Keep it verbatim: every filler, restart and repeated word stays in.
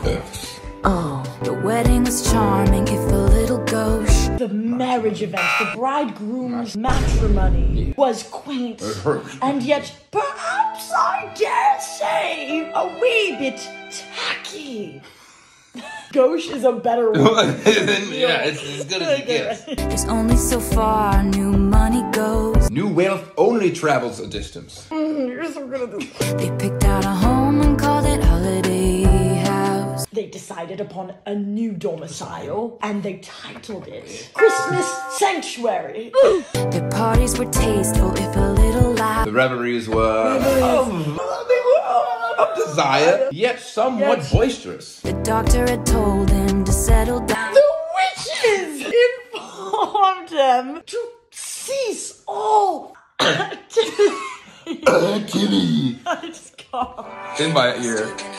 F's. Oh, the wedding was charming if a little gauche. The marriage event, the bridegroom's matrimony, was quaint, and yet, perhaps I dare say, a wee bit tacky. Gauche is a better word. Yeah, it's as good as it gets. There's only so far new money goes. New wealth only travels a distance. Mm, you're so good at this. They picked out a home and called it Holiday House. They decided upon a new domicile, and they titled it Christmas Sanctuary. Their parties were tasteful if a little loud. The reveries were of, of desire, yet somewhat Yes. boisterous. The doctor had told him to settle down. The witches informed them to cease all activity. Activity. I just can't. In my ear.